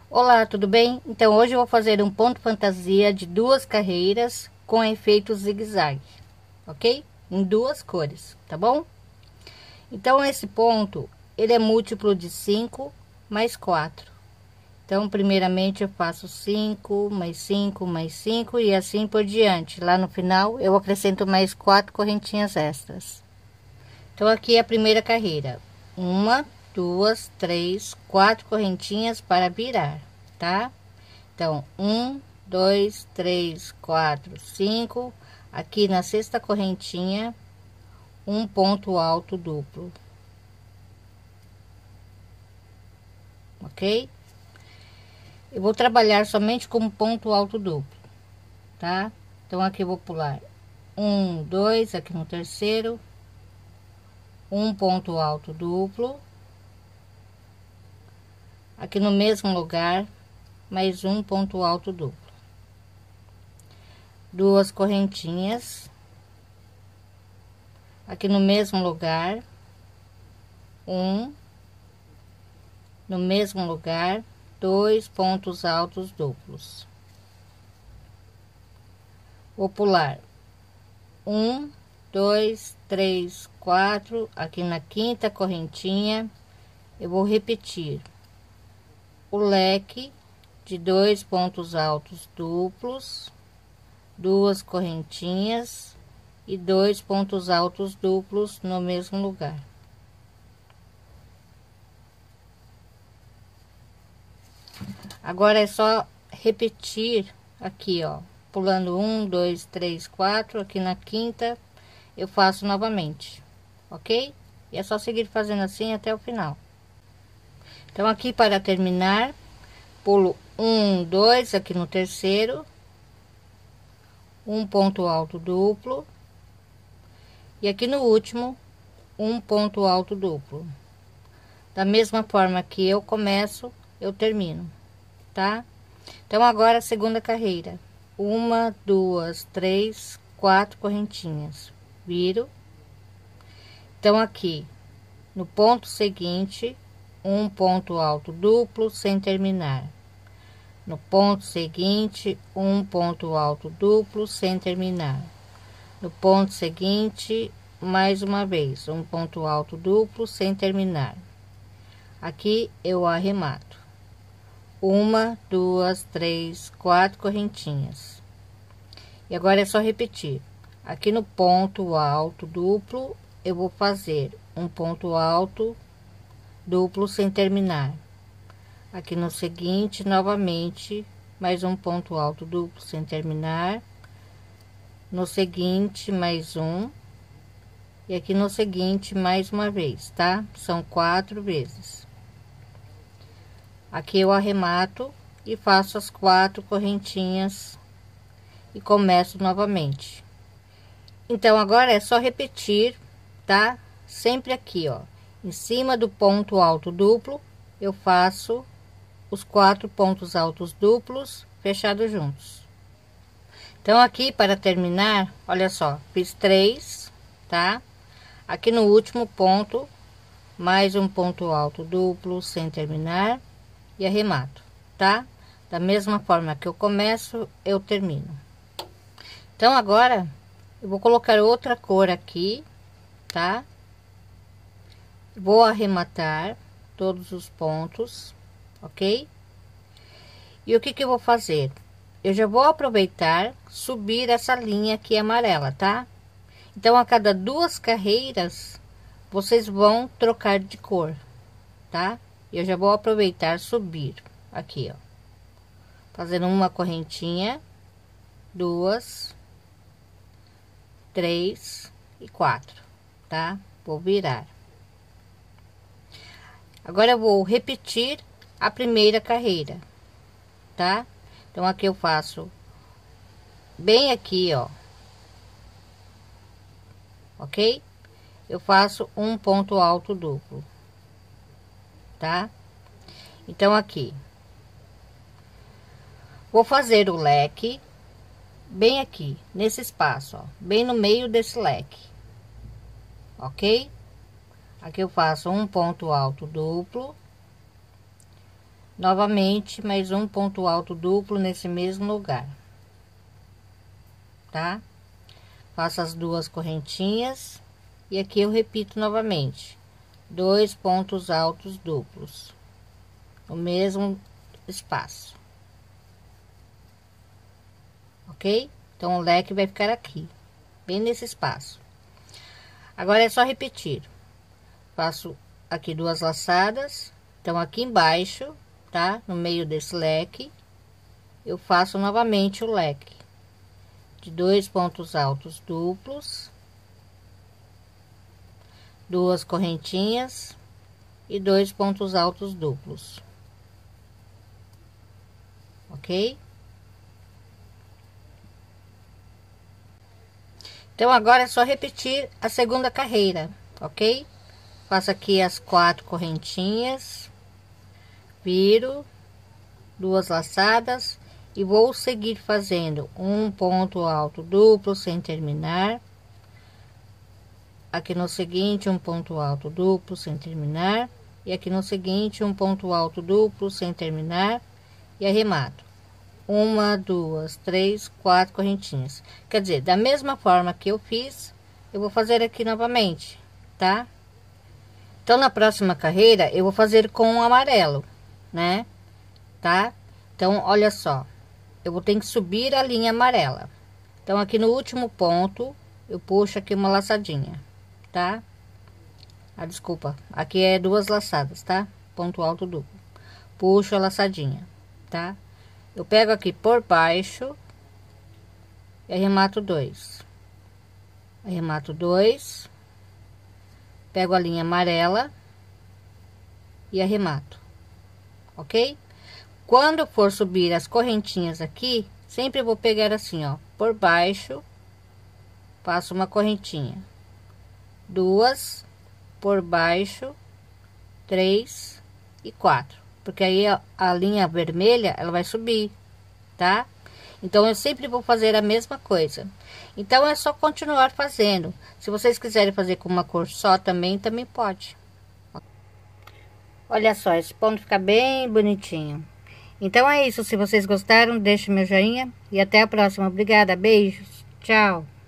Olá, tudo bem? Então hoje eu vou fazer um ponto fantasia de duas carreiras com efeito zigue-zague, ok? Em duas cores, tá bom? Então esse ponto, ele é múltiplo de 5 mais 4. Então primeiramente eu faço 5 mais 5 mais 5 e assim por diante. Lá no final eu acrescento mais 4 correntinhas extras. Então aqui é a primeira carreira. 1, 2, 3, 4 correntinhas para virar, tá? Então, 1, 2, 3, 4, 5. Aqui na sexta correntinha, um ponto alto duplo. Ok? Eu vou trabalhar somente com ponto alto duplo, tá? Então, aqui eu vou pular 1, 2, aqui no terceiro, um ponto alto duplo. Aqui no mesmo lugar, mais um ponto alto duplo. Duas correntinhas. Aqui no mesmo lugar, no mesmo lugar, dois pontos altos duplos. Vou pular 1, 2, 3, 4. Aqui na quinta correntinha, eu vou repetir o leque de dois pontos altos duplos, duas correntinhas e dois pontos altos duplos no mesmo lugar. Agora é só repetir aqui, ó, pulando 1, 2, 3, 4. Aqui na quinta eu faço novamente, ok? E é só seguir fazendo assim até o final. Então aqui para terminar, pulo 1, 2, aqui no terceiro, um ponto alto duplo, e aqui no último um ponto alto duplo. Da mesma forma que eu começo, eu termino, tá? Então agora a segunda carreira, 1, 2, 3, 4 correntinhas, viro. Então aqui no ponto seguinte, um ponto alto duplo sem terminar. No ponto seguinte, um ponto alto duplo sem terminar. No ponto seguinte, mais uma vez um ponto alto duplo sem terminar. Aqui eu arremato 1, 2, 3, 4 correntinhas. E agora é só repetir. Aqui no ponto alto duplo, eu vou fazer um ponto alto duplo sem terminar. Aqui no seguinte, novamente, mais um ponto alto duplo sem terminar. No seguinte, mais um. E aqui no seguinte, mais uma vez, tá? São 4 vezes. Aqui eu arremato e faço as 4 correntinhas e começo novamente. Então agora é só repetir, tá? Sempre aqui, ó, em cima do ponto alto duplo, eu faço os 4 pontos altos duplos fechados juntos. Então aqui para terminar, olha só, fiz 3, tá? Aqui no último ponto, mais um ponto alto duplo sem terminar e arremato, tá? Da mesma forma que eu começo, eu termino. Então agora eu vou colocar outra cor aqui, tá? Vou arrematar todos os pontos, ok? E o que que eu vou fazer? Eu já vou aproveitar subir essa linha aqui amarela, tá? Então a cada 2 carreiras vocês vão trocar de cor, tá? Eu já vou aproveitar subir aqui, ó, fazendo uma correntinha, 2, 3 e 4, tá? Vou virar. Agora eu vou repetir a primeira carreira, tá? Então aqui eu faço bem aqui, ó, ok? Eu faço um ponto alto duplo, tá? Então aqui vou fazer o leque bem aqui nesse espaço, ó, bem no meio desse leque, ok? Aqui eu faço um ponto alto duplo, novamente mais um ponto alto duplo nesse mesmo lugar, tá? Faço as duas correntinhas e aqui eu repito novamente 2 pontos altos duplos no mesmo espaço, ok? Então o leque vai ficar aqui, bem nesse espaço. Agora é só repetir. Faço aqui 2 laçadas, então aqui embaixo, tá? No meio desse leque, eu faço novamente o leque de 2 pontos altos duplos, 2 correntinhas e 2 pontos altos duplos, ok? Então agora é só repetir a segunda carreira, ok? Faço aqui as 4 correntinhas, viro, 2 laçadas e vou seguir fazendo um ponto alto duplo sem terminar. Aqui no seguinte, um ponto alto duplo sem terminar, e aqui no seguinte, um ponto alto duplo sem terminar, e arremato. 1, 2, 3, 4 correntinhas. Quer dizer, da mesma forma que eu fiz, eu vou fazer aqui novamente, tá? Então, na próxima carreira, eu vou fazer com o amarelo, né? Tá? Então, olha só, eu vou ter que subir a linha amarela. Então, aqui no último ponto, eu puxo aqui uma laçadinha, tá? Ah, desculpa, aqui é 2 laçadas, tá? Ponto alto duplo. Puxo a laçadinha, tá? Eu pego aqui por baixo e arremato 2. Arremato 2. Pego a linha amarela e arremato, ok? Quando for subir as correntinhas aqui, sempre vou pegar assim, ó, por baixo, faço uma correntinha, 2 por baixo, 3 e 4, porque aí a linha vermelha ela vai subir, tá? Então eu sempre vou fazer a mesma coisa. Então é só continuar fazendo. Se vocês quiserem fazer com uma cor só também pode. Olha só, esse ponto fica bem bonitinho. Então é isso, se vocês gostaram, deixe meu joinha e até a próxima. Obrigada, beijos, tchau.